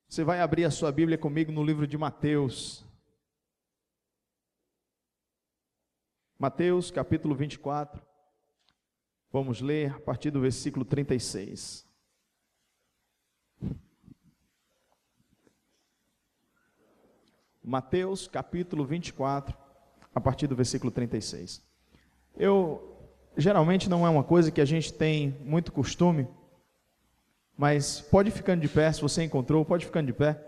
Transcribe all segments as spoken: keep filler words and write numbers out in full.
Você vai abrir a sua Bíblia comigo no livro de Mateus. Mateus, capítulo vinte e quatro. Vamos ler a partir do versículo trinta e seis. Mateus, capítulo vinte e quatro, a partir do versículo trinta e seis. Eu, geralmente não é uma coisa que a gente tem muito costume, mas pode ficando de pé, se você encontrou, pode ficando de pé.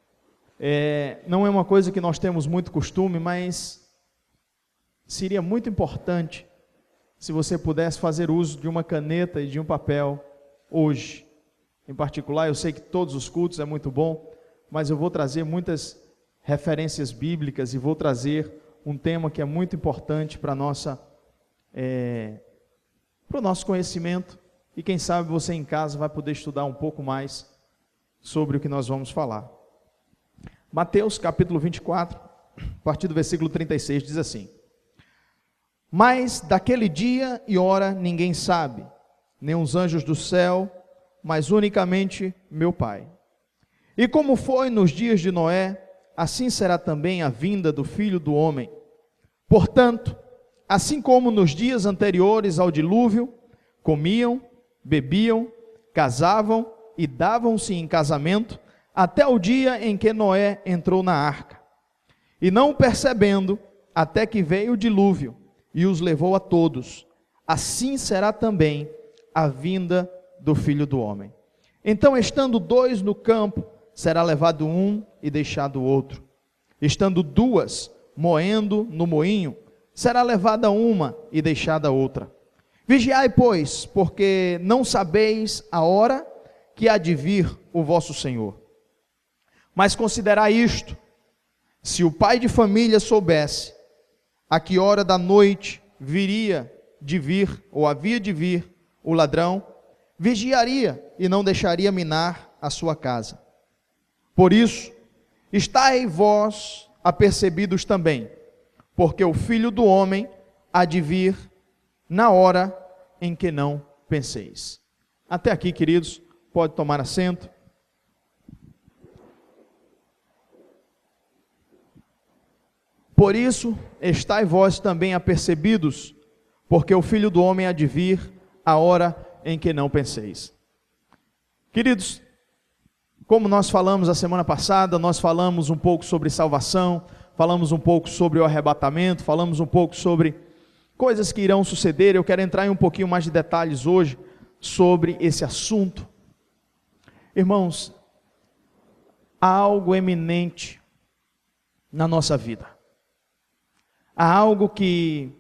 É, não é uma coisa que nós temos muito costume, mas seria muito importante se você pudesse fazer uso de uma caneta e de um papel hoje. Em particular, eu sei que todos os cultos é muito bom, mas eu vou trazer muitas referências bíblicas e vou trazer um tema que é muito importante para nossa, é, para o nosso conhecimento. E quem sabe você em casa vai poder estudar um pouco mais sobre o que nós vamos falar. Mateus capítulo vinte e quatro, a partir do versículo trinta e seis, diz assim: Mas daquele dia e hora ninguém sabe, nem os anjos do céu, mas unicamente meu Pai. E como foi nos dias de Noé, assim será também a vinda do Filho do Homem. Portanto, assim como nos dias anteriores ao dilúvio, comiam, bebiam, casavam e davam-se em casamento, até o dia em que Noé entrou na arca. E não percebendo, até que veio o dilúvio, e os levou a todos. Assim será também a vinda do Filho do Homem. Então, estando dois no campo, será levado um e deixado o outro. Estando duas moendo no moinho, será levada uma e deixada outra. Vigiai, pois, porque não sabeis a hora que há de vir o vosso Senhor. Mas considerai isto: se o pai de família soubesse a que hora da noite viria de vir, ou havia de vir, o ladrão, vigiaria e não deixaria minar a sua casa. Por isso, estai vós apercebidos também, porque o Filho do Homem há de vir na hora em que não penseis. Até aqui, queridos, pode tomar assento. Por isso, estai vós também apercebidos, porque o Filho do Homem há de vir a hora em que não penseis. Queridos, como nós falamos a semana passada, nós falamos um pouco sobre salvação, falamos um pouco sobre o arrebatamento, falamos um pouco sobre coisas que irão suceder. Eu quero entrar em um pouquinho mais de detalhes hoje sobre esse assunto. Irmãos, há algo eminente na nossa vida. Há algo que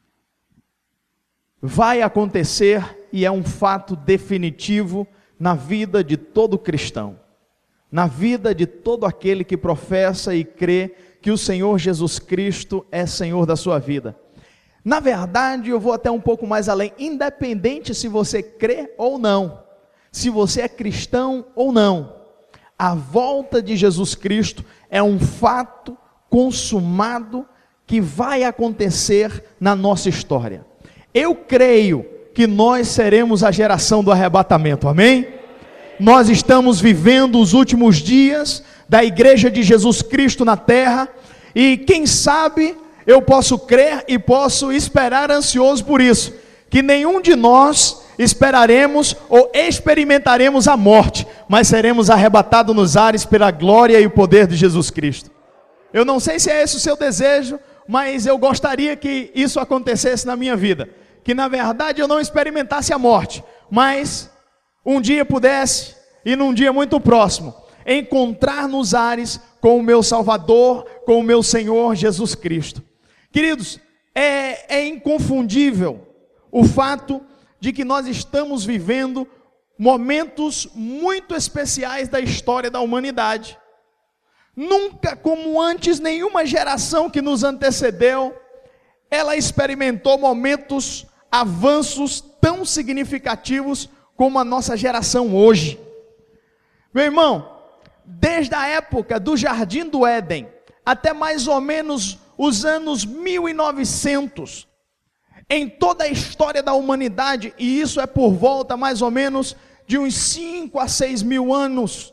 vai acontecer e é um fato definitivo na vida de todo cristão, na vida de todo aquele que professa e crê que o Senhor Jesus Cristo é Senhor da sua vida. Na verdade, eu vou até um pouco mais além, independente se você crê ou não, se você é cristão ou não, a volta de Jesus Cristo é um fato consumado que vai acontecer na nossa história. Eu creio que nós seremos a geração do arrebatamento, amém? Nós estamos vivendo os últimos dias da igreja de Jesus Cristo na terra, e quem sabe eu posso crer e posso esperar ansioso por isso, que nenhum de nós esperaremos ou experimentaremos a morte, mas seremos arrebatados nos ares pela glória e o poder de Jesus Cristo. Eu não sei se é esse o seu desejo, mas eu gostaria que isso acontecesse na minha vida, que na verdade eu não experimentasse a morte, mas um dia pudesse, e num dia muito próximo, encontrar nos ares com o meu Salvador, com o meu Senhor Jesus Cristo. Queridos, é, é inconfundível o fato de que nós estamos vivendo momentos muito especiais da história da humanidade. Nunca como antes, nenhuma geração que nos antecedeu, ela experimentou momentos, avanços tão significativos como a nossa geração hoje. Meu irmão, desde a época do Jardim do Éden, até mais ou menos os anos mil e novecentos, em toda a história da humanidade, e isso é por volta mais ou menos de uns cinco a seis mil anos,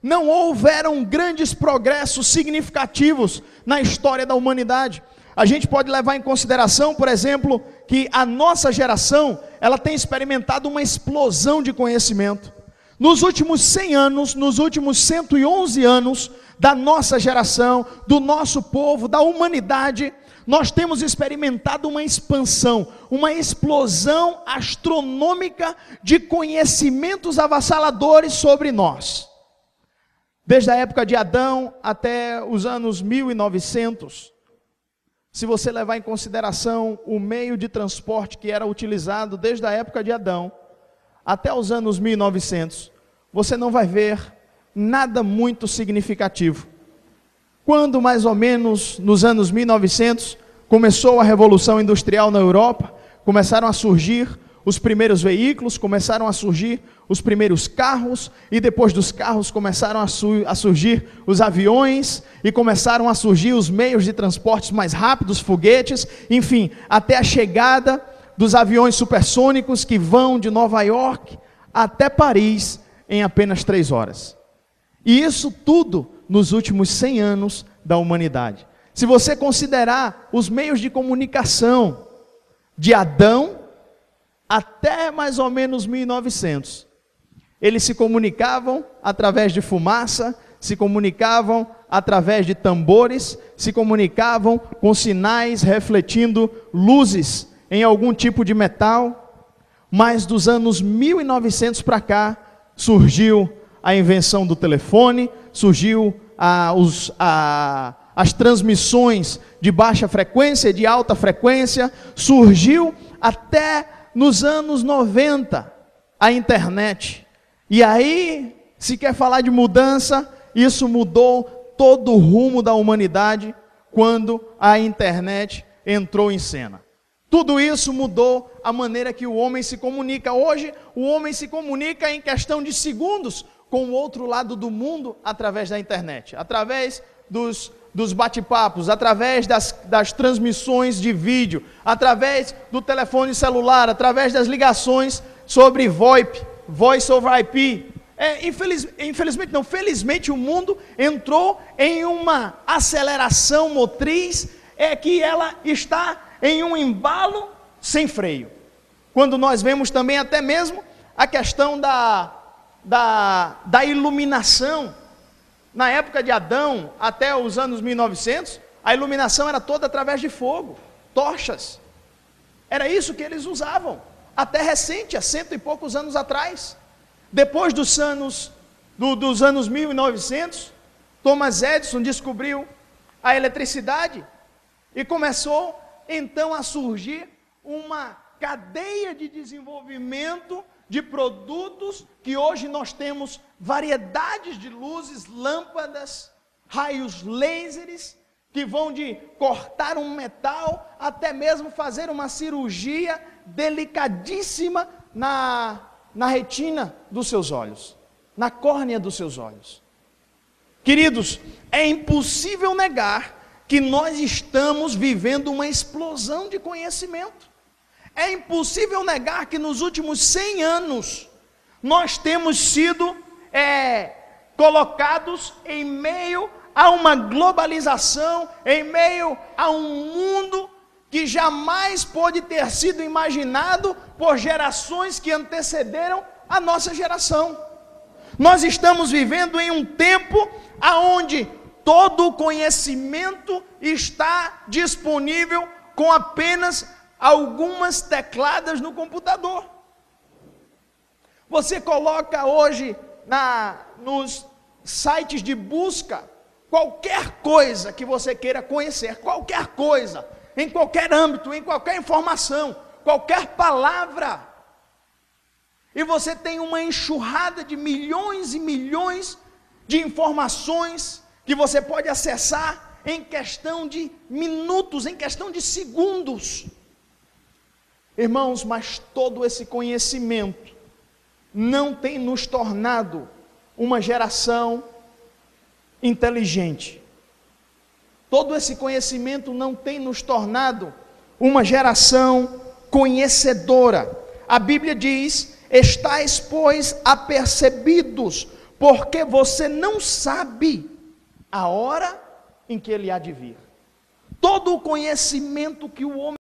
Não houveram grandes progressos significativos na história da humanidade. A gente pode levar em consideração, por exemplo, que a nossa geração, ela tem experimentado uma explosão de conhecimento. Nos últimos cem anos, nos últimos cento e onze anos da nossa geração, do nosso povo, da humanidade, nós temos experimentado uma expansão, uma explosão astronômica de conhecimentos avassaladores sobre nós. Desde a época de Adão até os anos mil e novecentos, se você levar em consideração o meio de transporte que era utilizado desde a época de Adão até os anos mil e novecentos, você não vai ver nada muito significativo. Quando mais ou menos nos anos mil e novecentos começou a Revolução Industrial na Europa, começaram a surgir os primeiros veículos, começaram a surgir os primeiros carros, e depois dos carros começaram a, su- a surgir os aviões, e começaram a surgir os meios de transportes mais rápidos, foguetes, enfim, até a chegada dos aviões supersônicos que vão de Nova York até Paris em apenas três horas. E isso tudo nos últimos cem anos da humanidade. Se você considerar os meios de comunicação de Adão até mais ou menos mil e novecentos, eles se comunicavam através de fumaça, se comunicavam através de tambores, se comunicavam com sinais refletindo luzes em algum tipo de metal. Mas dos anos mil e novecentos para cá, surgiu a invenção do telefone, surgiu a, os, a, as transmissões de baixa frequência e de alta frequência, surgiu até nos anos noventa a internet. E aí, se quer falar de mudança, isso mudou todo o rumo da humanidade quando a internet entrou em cena. Tudo isso mudou a maneira que o homem se comunica. Hoje, o homem se comunica em questão de segundos com o outro lado do mundo através da internet, através dos, dos bate-papos, através das, das transmissões de vídeo, através do telefone celular, através das ligações sobre VoIP, Voice over I P. É, infeliz, infelizmente não, felizmente o mundo entrou em uma aceleração motriz, é que ela está em um embalo sem freio. Quando nós vemos também até mesmo a questão da, da, da iluminação. Na época de Adão, até os anos mil e novecentos, a iluminação era toda através de fogo, tochas. Era isso que eles usavam, até recente, há cento e poucos anos atrás. Depois dos anos, do, dos anos mil e novecentos, Thomas Edison descobriu a eletricidade e começou então a surgir uma cadeia de desenvolvimento de produtos que hoje nós temos variedades de luzes, lâmpadas, raios lasers, que vão de cortar um metal até mesmo fazer uma cirurgia delicadíssima na, na retina dos seus olhos, na córnea dos seus olhos. Queridos, é impossível negar que nós estamos vivendo uma explosão de conhecimento. É impossível negar que nos últimos cem anos nós temos sido é, colocados em meio a uma globalização, em meio a um mundo que jamais pôde ter sido imaginado por gerações que antecederam a nossa geração. Nós estamos vivendo em um tempo aonde todo o conhecimento está disponível com apenas algumas tecladas no computador. Você coloca hoje na, nos sites de busca qualquer coisa que você queira conhecer, qualquer coisa, em qualquer âmbito, em qualquer informação, qualquer palavra, e você tem uma enxurrada de milhões e milhões de informações que você pode acessar em questão de minutos, em questão de segundos. Irmãos, mas todo esse conhecimento não tem nos tornado uma geração inteligente. Todo esse conhecimento não tem nos tornado uma geração conhecedora. A Bíblia diz: estáis, pois, apercebidos, porque você não sabe a hora em que ele há de vir. Todo o conhecimento que o homem